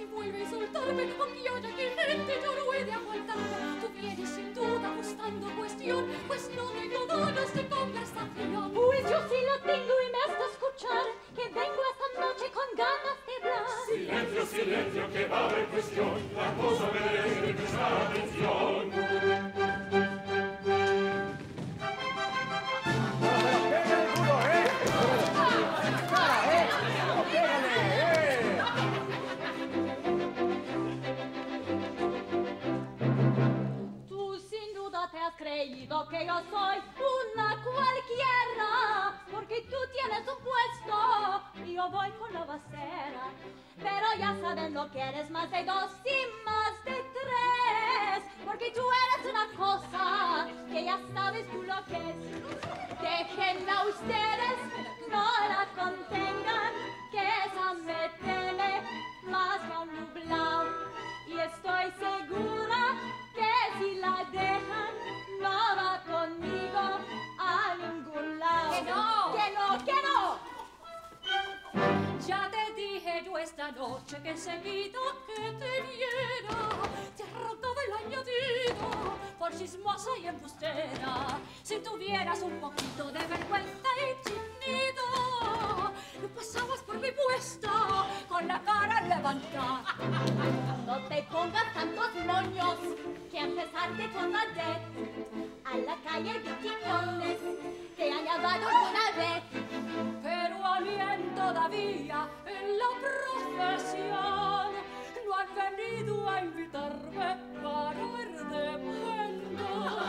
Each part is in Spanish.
si vuelve a insultarme, aunque haya aquí gente, yo no he de aguantarme. Tú vienes sin duda buscando cuestión, pues no tengo ganas de conversación. Pues yo sí lo tengo y me has de escuchar, que vengo esta noche con ganas de hablar. Silencio, silencio, que va a haber cuestión, la cosa merece prestar atención. Creído que yo soy una cualquiera, porque tú tienes un puesto y yo voy con la basera. Pero ya saben lo que eres más de dos y más de tres, porque tú eres una cosa que ya sabes tú lo que es. Déjenla ustedes, no la contengan, que esa me teme más que un nublado. Y estoy segura que si la dejan, no va conmigo a ningún lado. ¡Que no! ¡Que no, que no! Ya te dije yo esta noche que enseguida que te viera, te arrancaba el añadido por chismosa y embustera. Si tuvieras un poquito de vergüenza y chinido, no pasabas por mi puesto con la cara levantada. No te pongas tantos moños, que a empezarte con la de a la calle de Quiñones te han llamado una vez. Pero a bien todavía en la profesión no han venido a invitarme para ir de mundo.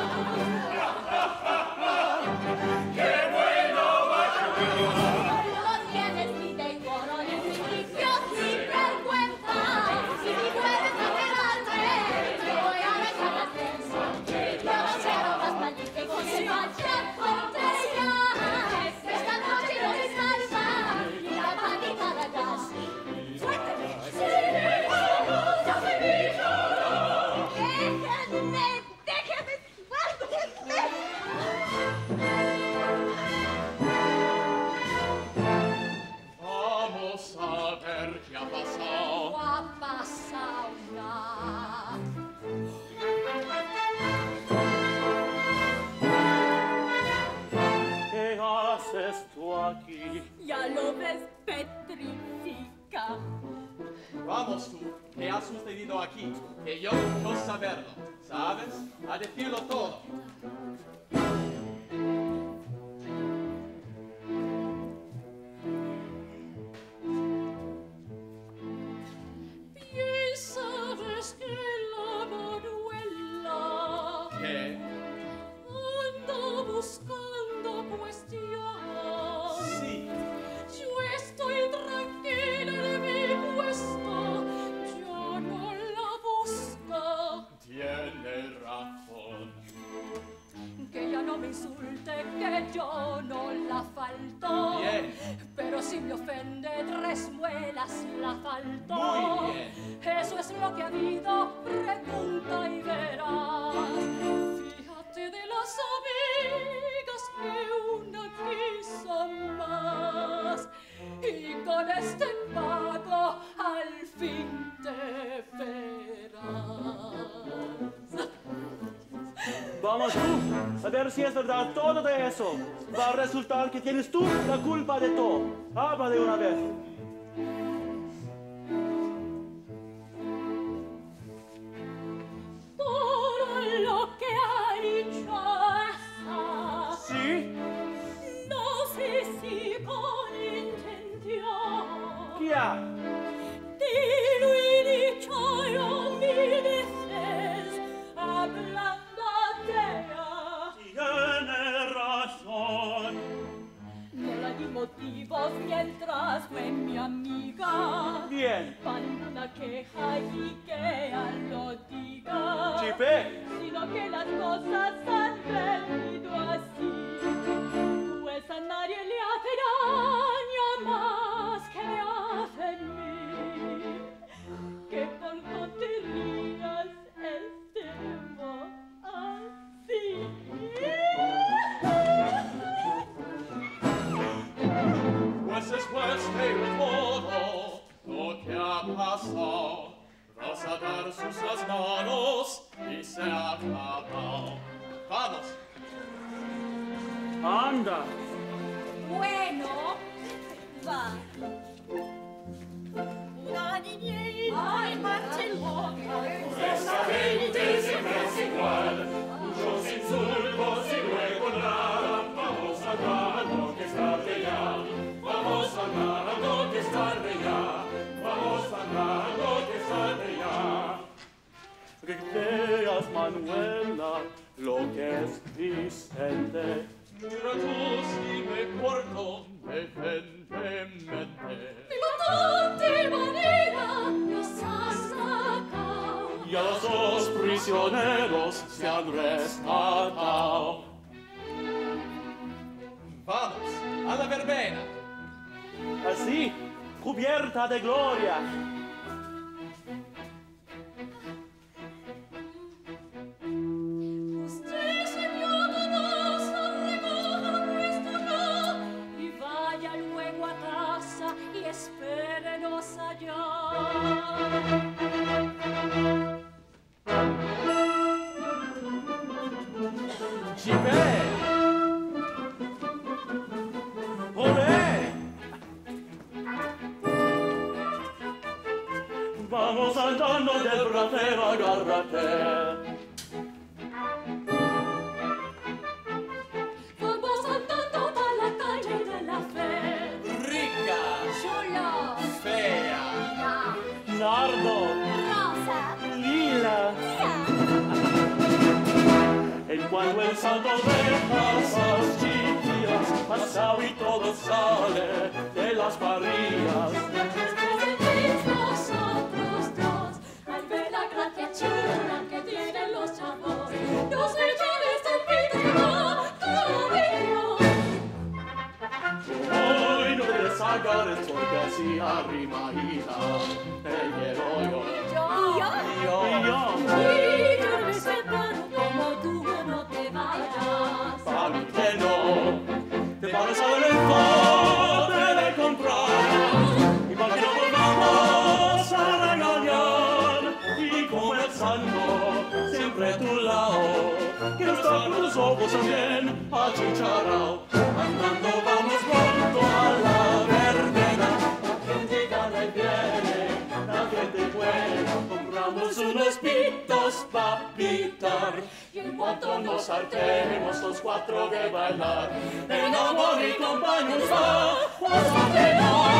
¡Qué bueno, No tienes ni decoro ni principios ni vergüenza. Si me vuelves a pegarme, te voy a dejar la tensa. Yo no quiero más maldita que se vaya por ella. Esta noche no me salva ni la maldita la gas. Déjenme, guárdenme. Vamos a ver qué ha pasado. No ha pasado nada. ¿Qué haces tú aquí? Ya lo ves, petrifica. Vamos tú, ¿qué ha sucedido aquí? Que yo quiero saberlo, ¿sabes? A decirlo todo. Bien sabes que la Manuela ¿Qué? anda buscando cuestión. Sí. Yo estoy tranquila en mi puesto, yo no la busco. Tiene razón. Que ella no me insulte, que yo no la falto. Bien. Pero si me ofende, 3 muelas la falto. Muy bien. Eso es lo que ha habido, pregunta y verás. Fíjate de las amigas que una quiso más. Y con este pago al fin te verás. Vamos tú, a ver si es verdad todo de eso. Va a resultar que tienes tú la culpa de todo. Habla de una vez. Por lo que ha dicho esa. ¿Sí? No sé si con intención. ¿Qué ha? Dilo y dicho yo 1000 veces, hablándote. Tiene razón. No le di motivos mientras fue mi amiga. Bien. Para ninguna queja y que ella lo diga. Chipe. Sino que las cosas han venido así. Pues a nadie le hace daño más que me hace en mí. Que por tonterías estemos así. Pues después de todo lo que ha pasado, vas a dar sus las manos y se acabó. Vamos. Anda. Bueno, Va. una niñez, marcha loca. Esta gente siempre es igual, muchos insultos y luego nada. Vamos andando que es tarde ya, vamos andando que es tarde ya, vamos andando que es tarde ya. Que veas, Manuela, lo que es Vicente. Mira tú si me porto decentemente. Pilotante manera nos has sacado. Y a los dos prisioneros se han rescatado. Vamos, a la verbena. Así, cubierta de gloria. Usted, señor, nos recoja nuestro no y vaya luego a casa y espérenos allá. Chipé. Olé. Vamos andando del bratero, agárrate. Vamos andando por la calle de la fe. Rica, Chula, fea, Nardo. Rosa. Lila. En cuanto el santo de pasas chiquillas, pasado y todo sale de las parrillas. nosotros dos, al ver la gracia chula que tienen los chavos, nos echamos el pito, cariño. Hoy no te desagarres porque así arrimadita te quiero yo. Y yo Y me separo como tú no te vayas. para mí que no, te pares a Lorenzo de comprar. Y para que no volvamos a regañar. Y como el santo, siempre a tu lado. Que no está con tus ojos también achicharrao. Andando vamos pronto a la verbena. La gente gana y viene, la gente buena. Compramos unos pitos pa' pitar. Y en cuanto nos hartemos los cuatro de bailar, en amor y compañía va a cenar.